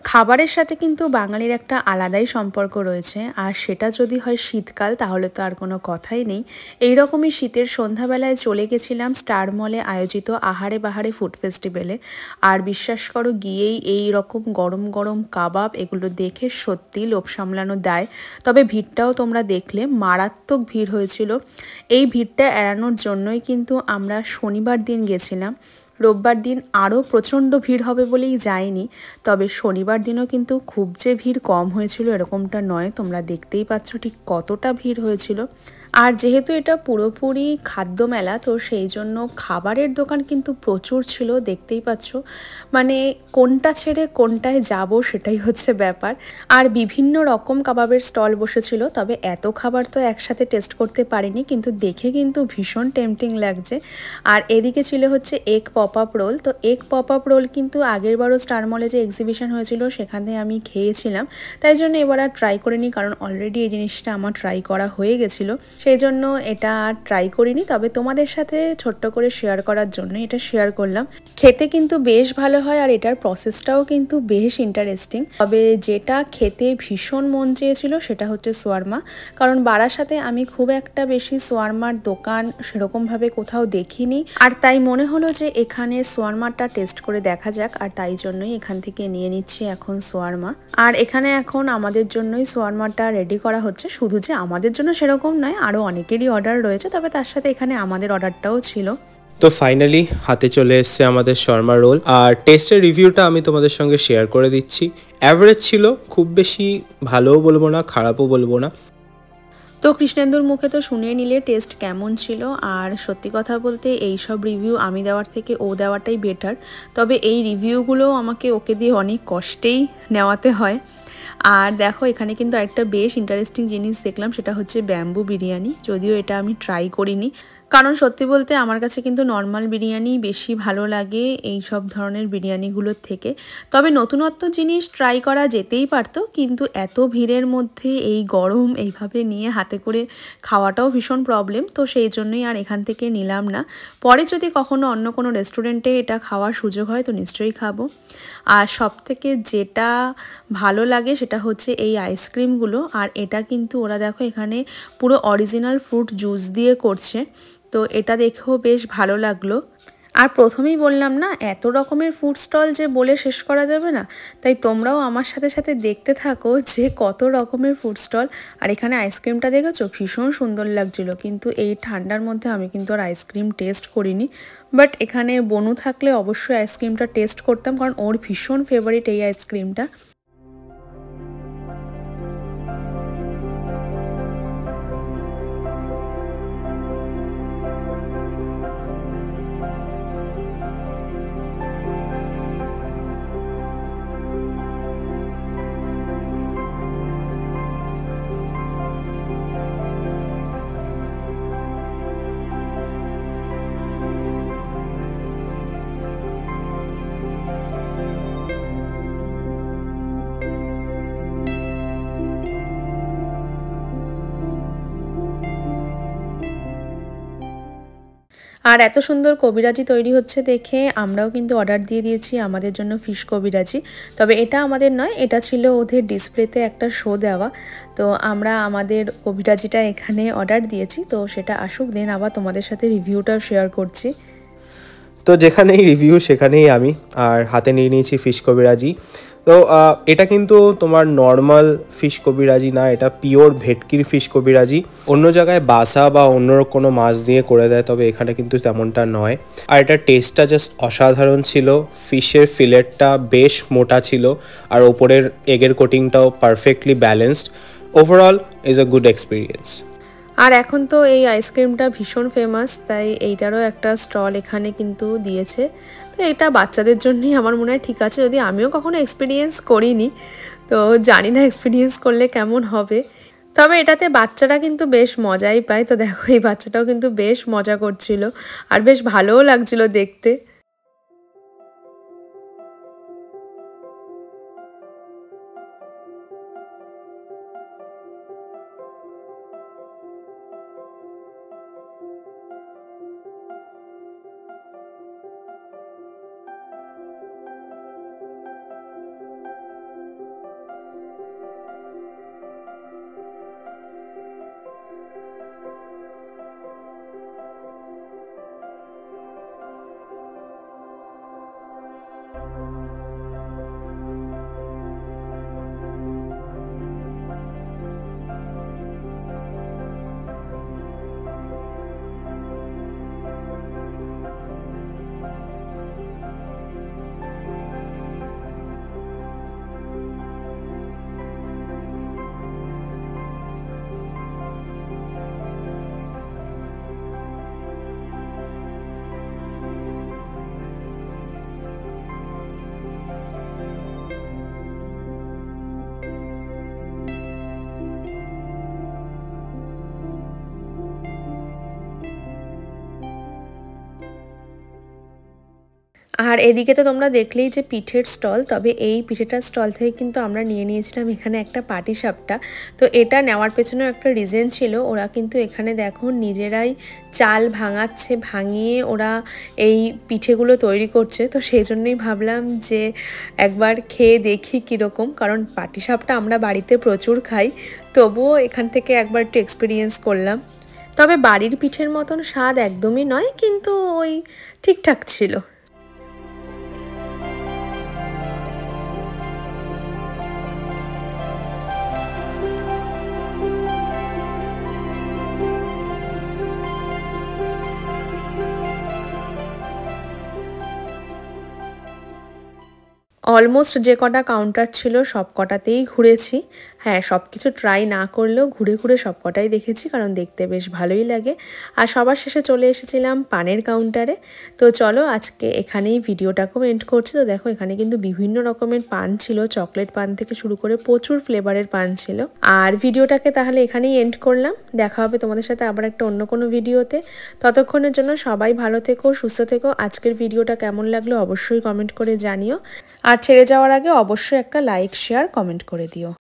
খাবারের সাথে কিন্তু বাঙালির একটা আলাদাই সম্পর্ক রয়েছে, আর সেটা যদি হয় শীতকাল তাহলে তো আর কোনো কথাই নেই। এইরকমই শীতের সন্ধ্যাবেলায় চলে গেছিলাম স্টার মলে আয়োজিত আহারে বাহারে ফুড ফেস্টিভ্যালে। আর বিশ্বাস করো, গিয়েই এই রকম গরম গরম কাবাব এগুলো দেখে সত্যি লোভ সামলানো দায়। তবে ভিড়টাও তোমরা দেখলে, মারাত্মক ভিড় হয়েছিল। এই ভিড়টা এড়ানোর জন্যই কিন্তু আমরা শনিবার দিন গেছিলাম। রোববার দিন আরও প্রচণ্ড ভিড় হবে বলেই যাইনি। তবে শনিবার দিনও কিন্তু খুব যে ভিড় কম হয়েছিল এরকমটা নয়, তোমরা দেখতেই পাচ্ছ ঠিক কতটা ভিড় হয়েছিল। আর যেহেতু এটা পুরোপুরি খাদ্য মেলা, তো সেই জন্য খাবারের দোকান কিন্তু প্রচুর ছিল, দেখতেই পাচ্ছ। মানে কোনটা ছেড়ে কোনটায় যাব সেটাই হচ্ছে ব্যাপার। আর বিভিন্ন রকম কাবাবের স্টল বসেছিল, তবে এত খাবার তো একসাথে টেস্ট করতে পারিনি, কিন্তু দেখে কিন্তু ভীষণ টেম্পটিং লাগছে। আর এদিকে ছিল হচ্ছে এগ পপ আপ রোল। তো এগ পপ আপ রোল কিন্তু আগের বারও স্টার মলে যে এক্সিবিশন হয়েছিল সেখানে আমি খেয়েছিলাম, তাই জন্য এবার আর ট্রাই করিনি, কারণ অলরেডি এই জিনিসটা আমার ট্রাই করা হয়ে গেছিলো, সেই জন্য এটা আর ট্রাই করিনি। তবে তোমাদের সাথে ছোট্ট করে শেয়ার করার জন্য এটা শেয়ার করলাম। খেতে কিন্তু বেশ ভালো হয়, আর এটার প্রসেসটাও কিন্তু বেশ ইন্টারেস্টিং। তবে যেটা খেতে ভীষণ মন চেয়েছিল সেটা হচ্ছে সোয়ারমা, কারণ বারাসাতে আমি খুব একটা বেশি সোয়ারমার দোকান সেরকমভাবে কোথাও দেখিনি, আর তাই মনে হলো যে এখানে সোয়ারমাটা টেস্ট করে দেখা যাক, আর তাই জন্যই এখান থেকে নিয়ে নিচ্ছি এখন সোয়ারমা। আর এখানে এখন আমাদের জন্যই সোয়ারমাটা রেডি করা হচ্ছে। শুধু যে আমাদের জন্য সেরকম নয়, আরও অনেকেরই অর্ডার রয়েছে, তবে তার সাথে এখানে আমাদের অর্ডারটাও ছিল। তো ফাইনালি হাতে চলে এসছে আমাদের শর্মা রোল, আর টেস্টের রিভিউটা আমি তোমাদের সঙ্গে শেয়ার করে দিচ্ছি। অ্যাভারেজ ছিল, খুব বেশি ভালোও বলবো না, খারাপও বলবো না। তো কৃষ্ণেন্দুর মুখে তো শুনে নিলে টেস্ট কেমন ছিল। আর সত্যি কথা বলতে এই সব রিভিউ আমি দেওয়ার থেকে ও দেওয়াটাই বেটার। তবে এই রিভিউগুলো আমাকে ওকে দিয়ে অনেক কষ্টেই নেওয়াতে হয়। আর দেখো, এখানে কিন্তু একটা বেশ ইন্টারেস্টিং জিনিস দেখলাম, সেটা হচ্ছে ব্যাম্বু বিরিয়ানি। যদিও এটা আমি ট্রাই করিনি, কারণ সত্যি বলতে আমার কাছে কিন্তু নর্মাল বিরিয়ানি বেশি ভালো লাগে এই সব ধরনের বিরিয়ানিগুলোর থেকে। তবে নতুনত্ব জিনিস ট্রাই করা যেতেই পারতো, কিন্তু এত ভিড়ের মধ্যে এই গরম এইভাবে নিয়ে হাতে করে খাওয়াটাও ভীষণ প্রবলেম, তো সেই জন্যই আর এখান থেকে নিলাম না। পরে যদি কখনো অন্য কোনো রেস্টুরেন্টে এটা খাওয়ার সুযোগ হয় তো নিশ্চয়ই খাবো। আর সব থেকে যেটা ভালো লাগে সেটা হচ্ছে এই আইসক্রিমগুলো। আর এটা কিন্তু ওরা দেখো এখানে পুরো অরিজিনাল ফ্রুট জুস দিয়ে করছে, তো এটা দেখেও বেশ ভালো লাগলো। আর প্রথমেই বললাম না, এত রকমের ফুড স্টল যে বলে শেষ করা যাবে না, তাই তোমরাও আমার সাথে সাথে দেখতে থাকো যে কত রকমের ফুড স্টল। আর এখানে আইসক্রিমটা দেখেছো, ভীষণ সুন্দর লাগছিল, কিন্তু এই ঠান্ডার মধ্যে আমি কিন্তু আর আইসক্রিম টেস্ট করিনি। বাট এখানে বনু থাকলে অবশ্যই আইসক্রিমটা টেস্ট করতাম, কারণ ওর ভীষণ ফেভারিট এই আইসক্রিমটা। আর এত সুন্দর কবিরাজি তৈরি হচ্ছে দেখে আমরাও কিন্তু অর্ডার দিয়ে দিয়েছি আমাদের জন্য ফিশ কবিরাজি। তবে এটা আমাদের নয়, এটা ছিল ওদের ডিসপ্লেতে একটা শো দেওয়া। তো আমরা আমাদের কবিরাজিটা এখানে অর্ডার দিয়েছি, তো সেটা আসুক, দেন আবার তোমাদের সাথে রিভিউটাও শেয়ার করছি। তো যেখানেই রিভিউ সেখানেই আমি, আর হাতে নিয়ে নিয়েছি ফিশ কবিরাজি। তো এটা কিন্তু তোমার নর্মাল ফিশ কবিরাজি না, এটা পিওর ভেটকির ফিশ কবিরাজি। অন্য জায়গায় বাসা বা অন্য কোনো মাছ দিয়ে করে দেয়, তবে এখানে কিন্তু তেমনটা নয়। আর এটার টেস্টটা জাস্ট অসাধারণ ছিল। ফিশের ফিলেটটা বেশ মোটা ছিল, আর ওপরের এগের কোটিংটাও perfectly balanced. Overall is a good experience. আর এখন তো এই আইসক্রিমটা ভীষণ ফেমাস, তাই এইটারও একটা স্টল এখানে কিন্তু দিয়েছে। তো এটা বাচ্চাদের জন্যই আমার মনে হয় ঠিক আছে, যদি আমিও কখনো এক্সপিরিয়েন্স করিনি, তো জানি না এক্সপিরিয়েন্স করলে কেমন হবে। তবে এটাতে বাচ্চারা কিন্তু বেশ মজাই পায়। তো দেখো, এই বাচ্চাটাও কিন্তু বেশ মজা করছিল, আর বেশ ভালোও লাগছিল দেখতে। আর এদিকে তো তোমরা দেখলেই যে পিঠের স্টল, তবে এই পিঠেটার স্টল থেকে কিন্তু আমরা নিয়ে নিয়েছিলাম এখানে একটা পাটিসাপটা। তো এটা নেওয়ার পেছনেও একটা রিজন ছিল, ওরা কিন্তু এখানে দেখো নিজেরাই চাল ভাঙাচ্ছে, ভাঙিয়ে ওরা এই পিঠেগুলো তৈরি করছে। তো সেই জন্যই ভাবলাম যে একবার খেয়ে দেখি কীরকম, কারণ পাটিসাপটা আমরা বাড়িতে প্রচুর খাই, তবুও এখান থেকে একবার একটু এক্সপিরিয়েন্স করলাম। তবে বাড়ির পিঠের মতন স্বাদ একদমই নয়, কিন্তু ওই ঠিকঠাক ছিল। অলমোস্ট যে কটা কাউন্টার ছিল সব কটাতেই ঘুরেছি। হ্যাঁ, সব কিছু ট্রাই না করলেও ঘুরে ঘুরে সব কটাই দেখেছি, কারণ দেখতে বেশ ভালোই লাগে। আর সবার শেষে চলে এসেছিলাম পানের কাউন্টারে। তো চলো আজকে এখানেই ভিডিওটাকেও এন্ড করছি। তো দেখো এখানে কিন্তু বিভিন্ন রকমের পান ছিল, চকলেট পান থেকে শুরু করে প্রচুর ফ্লেভারের পান ছিল। আর ভিডিওটাকে তাহলে এখানেই এন্ড করলাম। দেখা হবে তোমাদের সাথে আবার একটা অন্য কোনো ভিডিওতে। ততক্ষণের জন্য সবাই ভালো থেকো, সুস্থ থেকো। আজকের ভিডিওটা কেমন লাগলো অবশ্যই কমেন্ট করে জানিও। আর ছেড়ে যাওয়ার আগে অবশ্যই একটা লাইক, শেয়ার, কমেন্ট করে দিও।